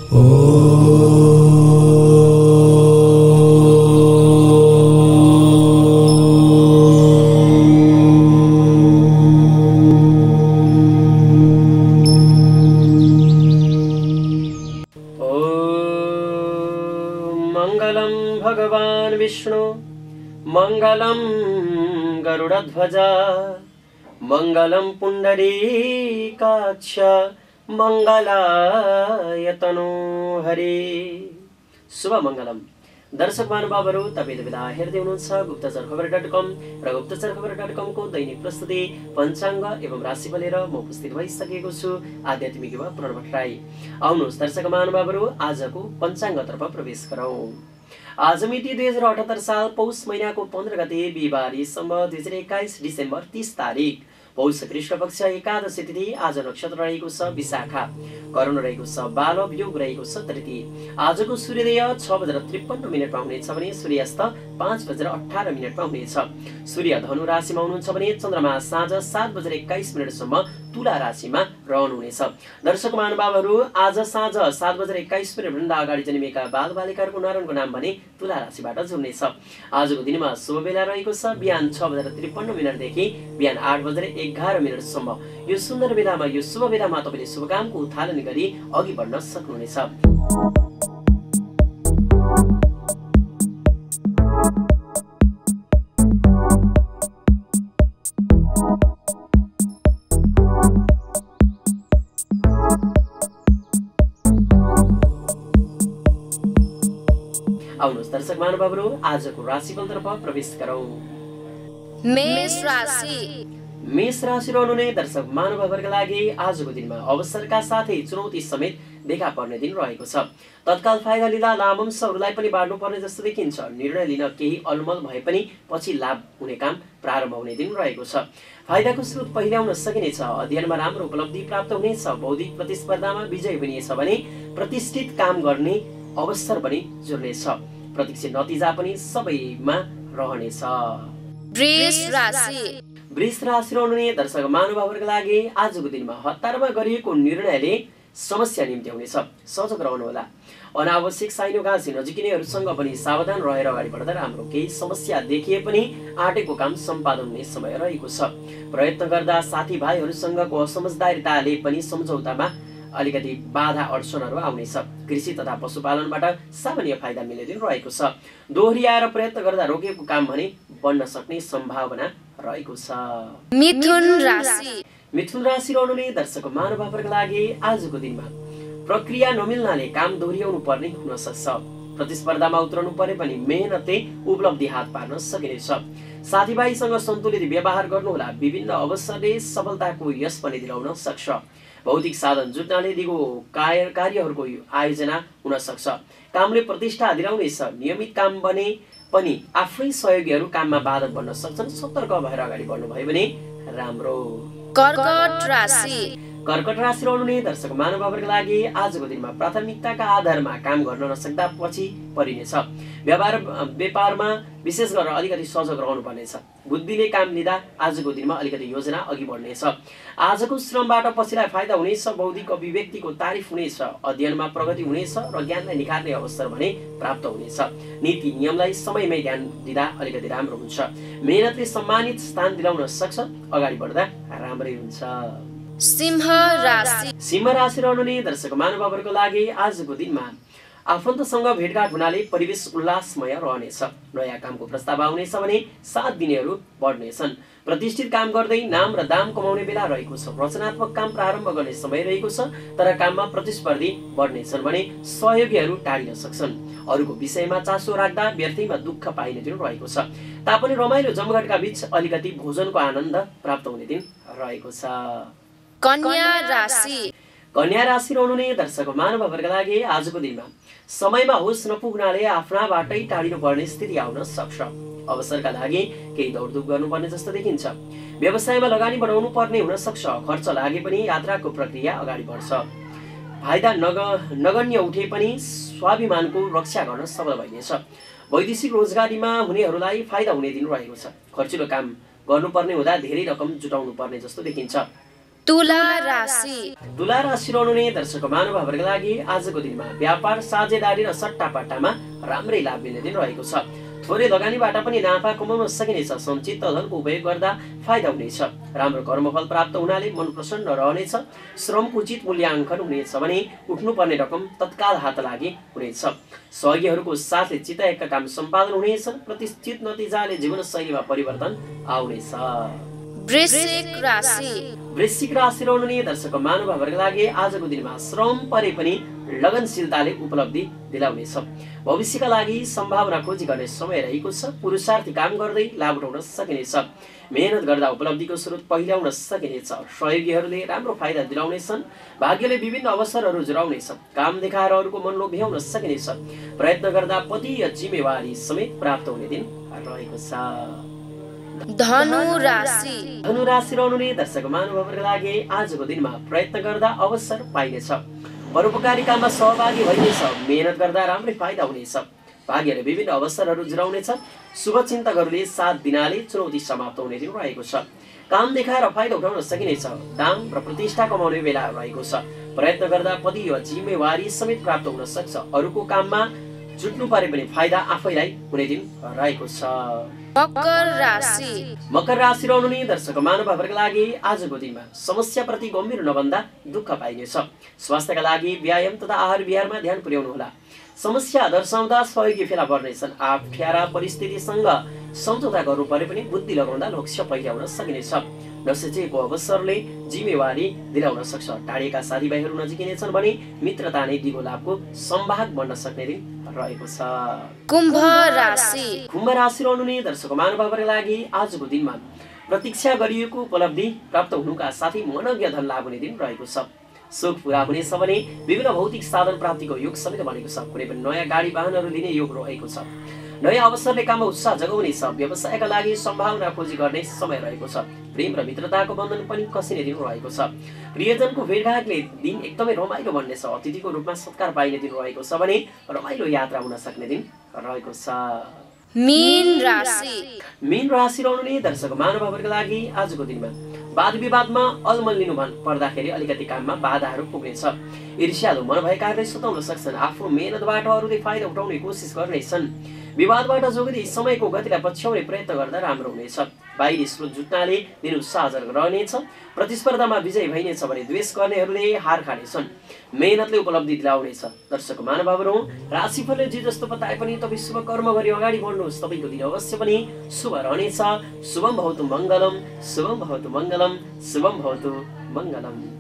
मंगलम भगवान विष्णु मंगलम गरुड़ध्वज मंगलम पुंडरीकाक्ष मंगलाय तनोहरि। शुभ मंगलम। दर्शक महानुभावहरू, तपाईले बेला हेर्दै हुनुहुन्छ गुप्तचरखबर.com र गुप्तचरखबर.com को दैनिक प्रस्तुति पञ्चाङ्ग एवं राशिफल लिएर म उपस्थित भइसकेको छु। आध्यात्मिक युवा पूर्ण भट्टराई। आउनुहोस् दर्शक महानुभावहरू, आजको पञ्चाङ्गतर्फ प्रवेश गरौँ। आज मिति 2078 साल पौष महिनाको 15 गते बिहिबार सम्वत 2021 डिसेम्बर 30 तारिक पौष कृष्ण पक्ष एकादशी तिथि। आज नक्षत्र रहेको छ विशाखा, करण रहेको छ बालव, योग रहेको छ तृतीय। आजको सूर्योदय 6:53 मा हुनेछ भने सूर्यास्त 5:18 मा हुनेछ। सूर्य धनु राशिमा हुनुहुन्छ भने चन्द्रमा साँझ 7:21 सम्म तुला राशिमा रहनुहुनेछ। दर्शक महानुभावहरू, आज साँझ 7:21 भन्दा अगाडि जन्मिएका बालबालिकाहरूको नारायणको नाम भने तुला राशिबाट जुड्नेछ। आजको दिनमा शुभ बेला रहेको छ बिहान 6:53 देखि बिहान 8:11 सम्म। यो सुन्दर बेलामा, यो शुभ बेलामा तपाईले शुभ कामको उत्थालन गरी अघि बढ्न सक्नुहुनेछ। आउनुहोस् दर्शक महानुभावहरू, आजको राशिफलतर्फ प्रवेश गरौँ। मेष राशि। मेष राशि रहनुहुने दर्शक महानुभावहरूका लागि आजको दिनमा अवसरका साथै चुनौती समेत देखा पर्ने दिन रहेको छ। तत्काल फाइदा लिँदा लाभांशहरूलाई पनि बाँड्नु पर्ने जस्तो देखिन्छ। निर्णय लिन केही अलमल भए पनि पछि लाभ हुने काम प्रारम्भ हुने दिन रहेको छ। फाइदाको स्रोत पहिल्याउन सकिनेछ। अध्ययनमा राम्रो उपलब्धि प्राप्त हुनेछ। बौद्धिक प्रतिस्पर्धामा विजय हुनेछ भने प्रतिष्ठित काम गर्ने अवसर पनि जुर्नेछ। प्रतीक्षित नतिजा पनि सबैमा रहनेछ। वृष राशि। वृष राशि रहनुहुने दर्शक महानुभावहरूका लागि आजको दिनमा हतारमा गरिएको निर्णयले समस्या निम्ति हुनेछ। सजग रहनुहोला। अनावश्यक साइनो गाँसी नजिकिनेहरूसँग पनि सावधान रहेर अगाडि बढ्दा राम्रो। केही समस्या देखिए पनि आँटेको काम सम्पादन हुने समय रहेको छ। प्रयत्न गर्दा साथीभाइहरूसँगको असमझदारीताले पनि सम्झौतामा अलिकति बाधा अडचनहरू आउनेछ। कृषि तथा पशुपालनबाट सामान्य फाइदा मिल्ने दिन रहेको छ। दोहोरियाएर प्रयत्न गर्दा रोकेको काम भने बन्न सक्ने सम्भावना रहेको छ। मिथुन राशि। मिथुन राशि रहनुहुने दर्शक महानुभावहरूका लागि आजको दिनमा प्रक्रिया नमिल्नाले काम दोहोर्याउनु पर्ने हुन सक्छ। प्रतिस्पर्धामा उत्रनु परे पनि मेहनतले उपलब्धि हात पार्न सकिनेछ। साथीभाइसँग सन्तुलित व्यवहार गर्नुहोला। विभिन्न अवसरले सफलताको यश पनि दिलाउन सक्छ। भौतिक साधन जुट्नाले दिगो कार्यहरूको आयोजना हुन सक्छ। कामले प्रतिष्ठा दिलाउनेछ। नियमित काम भने पनि आफ्नै सहयोगीहरू काममा बाधक बन्न सक्छन्। सतर्क भएर अगाडि बढ्नुभयो भने राम्रो। कर्कट राशि। कर्कट राशि रहनुहुने दर्शक महानुभावहरूका लागि आजको दिनमा प्राथमिकताका आधारमा काम गर्न नसक्दा पछि परिनेछ। व्यापारमा विशेष गरेर अलिकति सजग रहनुपर्नेछ। बुद्धिले काम लिँदा आजको दिनमा अलिकति योजना अघि बढ्नेछ। आजको श्रमबाट पछिलाई फाइदा हुनेछ। बौद्धिक अभिव्यक्तिको तारिफ हुनेछ। अध्ययनमा प्रगति हुनेछ र ज्ञानलाई निखार्ने अवसर भने प्राप्त हुनेछ। नीति नियमलाई समयमै ध्यान दिँदा अलिकति राम्रो हुन्छ। मेहनतले सम्मानित स्थान दिलाउन सक्छ। अगाडि बढ्दा राम्रै हुन्छ। सिंह राशि। सिंह राशि रहनुहुने दर्शक महानुभावहरूको लागि आजको दिनमा आफन्तसँग भेटघाट हुनाले परिवेश उल्लासमय रहनेछ। नयाँ कामको प्रस्ताव आउनेछ भने साथ दिनेहरू बढ्नेछन्। प्रतिष्ठित काम गर्दै नाम र दाम कमाउने बेला रहेको छ। रचनात्मक काम प्रारम्भ गर्ने समय रहेको छ। तर काममा प्रतिस्पर्धी बढ्नेछन् भने सहयोगीहरू टाढिन सक्छन्। अरूको विषयमा चासो राख्दा व्यर्थैमा दुःख पाइने दिन रहेको छ। तापनि रमाइलो जमघटका बीच अलिकति भोजनको आनन्द प्राप्त हुने दिन रहेको छ। कन्या राशि। कन्या राशि रहनुहुने दर्शक महानुभावहरूका लागि आजको दिनमा समयमा होस नपुग्नाले आफ्नाबाटै टाढिनु पर्ने स्थिति आउन सक्छ। अवसरका लागि केही दौडधुप गर्नुपर्ने जस्तो देखिन्छ। व्यवसायमा लगानी बढाउनु पर्ने हुन सक्छ। खर्च लागे पनि यात्राको प्रक्रिया अगाडि बढ्छ। फाइदा नगण्य उठे पनि स्वाभिमानको रक्षा गर्न सफल भइनेछ। वैदेशिक रोजगारीमा हुनेहरूलाई फाइदा हुने दिन रहेको छ। खर्चिलो काम गर्नुपर्ने हुँदा धेरै रकम जुटाउनु पर्ने जस्तो देखिन्छ। तुला राशि तुला राशि रहनुहुने दर्शक महानुभावहरूका लागि आजको दिनमा व्यापार साझेदारी र सट्टापाटामा राम्रै लाभ मिल्ने दिन रहेको छ। थोरै लगानीबाट पनि नाफा कमाउन सकिनेछ। सञ्चित धनको उपयोग गर्दा फाइदा हुनेछ। राम्रो कर्मफल प्राप्त हुनाले मन प्रसन्न रहनेछ। श्रमको उचित मूल्याङ्कन हुनेछ भने उठ्नुपर्ने रकम तत्काल हात लागि हुनेछ। सहयोगीहरूको साथले चिताएका काम सम्पादन हुनेछन्। प्रतिष्ठित नतिजाले जीवनशैलीमा परिवर्तन आउनेछ। वृश्चिक राशि वृश्चिक राशि रहनुहुने दर्शक महानुभावहरूका लागि आजको दिनमा श्रम परे पनि लगनशीलताले उपलब्धि दिलाउनेछ। भविष्यका लागि सम्भावना खोजी गर्ने समय रहेको छ। पुरुषार्थी काम गर्दै लाभ उठाउन सकिनेछ। मेहनत गर्दा उपलब्धिको स्रोत पहिल्याउन सकिनेछ। सहयोगीहरूले राम्रो फाइदा दिलाउनेछन्। भाग्यले विभिन्न अवसरहरू जुराउनेछ। काम देखाएर अरूको मन लोभ्याउन सकिनेछ। प्रयत्न गर्दा पदीय जिम्मेवारी समेत प्राप्त हुने दिन रहेको छ। धनु राशि धनु राशि रहनुहुने दर्शक महानुभावहरूका लागि आजको दिनमा प्रयत्न गर्दा अवसर पाइनेछ। परोपकारी काममा सहभागी भइनेछ। मेहनत गर्दा राम्रै फाइदा हुनेछ। भाग्यले विभिन्न अवसरहरू जुराउनेछ। शुभचिन्तकहरूले साथ दिनाले चुनौती समाप्त हुने दिन रहेको छ। काम देखाएर फाइदा उठाउन सकिनेछ। दाम र प्रतिष्ठा कमाउने बेला रहेको छ। प्रयत्न गर्दा पदीय जिम्मेवारी समेत प्राप्त हुन सक्छ। अरूको काममा जुट्नु परे पनि फाइदा आफैलाई हुने दिन रहेको छ। मकर राशि मकर राशि रहनुहुने दर्शक महानुभावहरूका लागि आजको दिनमा समस्याप्रति गम्भीर नभन्दा दुःख पाइनेछ। स्वास्थ्यका लागि व्यायाम तथा आहार विहारमा ध्यान पुर्याउनुहोला। समस्या दर्शाउँदा सहयोगी फेला पर्नेछन्। अप्ठ्यारा परिस्थितिसँग सम्झौता गर्नु परे पनि बुद्धि लगाउँदा लक्ष्य पहिल्याउन सकिनेछ। नसोचेको अवसरले जिम्मेवारी दिलाउन सक्छ। टाढेका साथीभाइहरू नजिकिनेछन् भने मित्रता नै दिगो लाभको सम्भाग बन्न सक्ने दिन रहेको छ। कुम्भ राशि कुम्भ राशि रहनुहुने दर्शक महानुभावहरूका लागि आजको दिनमा प्रतीक्षा गरिएको उपलब्धि प्राप्त हुनुका साथै मनज्ञ धन लाभ हुने दिन रहेको छ। सुख पूरा हुनेछ भने विभिन्न भौतिक साधन प्राप्तिको योग समेत बनेको छ। कुनै पनि नयाँ गाडी वाहनहरू लिने योग रहेको छ। नयाँ अवसरले काममा उत्साह जगाउनेछ। व्यवसायका लागि सम्भावना खोजी गर्ने समय रहेको छ। प्रेम र मित्रताको बन्धन पनि कसिने दिन रहेको छ। प्रियजनको भेटघाटले दिन एकदमै रमाइलो बन्नेछ। अतिथिको रूपमा सत्कार पाइने दिन रहेको छ भने रमाइलो यात्रा हुन सक्ने दिन रहेको छ। मीन राशि मीन राशि रहनुहुने दर्शक महानुभावहरूका लागि आजको दिनमा वाद विवादमा अलमल्लिनु पर्दाखेरि अलिकति काममा बाधाहरू पुग्नेछ। ईर्ष्यालु मन भएकाहरूले सताउन सक्छन्। आफ्नो मेहनतबाट अरूले फाइदा उठाउने कोसिस गर्नेछन्। विवादबाट जोगिँदै समयको गतिलाई पछ्याउने प्रयत्न गर्दा राम्रो हुनेछ। बाहिरी स्रोत जुट्नाले दिन उत्साहजनक रहनेछ। प्रतिस्पर्धामा विजय भइनेछ भने द्वेष गर्नेहरूले हार खानेछन्। मेहनतले उपलब्धि दिलाउनेछ। दर्शक महानुभावहरू राशिफलले जे जस्तो बताए पनि तपाईँ शुभ कर्म गरी अगाडि बढ्नुहोस्। तपाईँको दिन अवश्य पनि शुभ रहनेछ। शुभम भवतु मङ्गलम, शुभम भवतु मङ्गलम, शुभम भवतु मङ्गलम।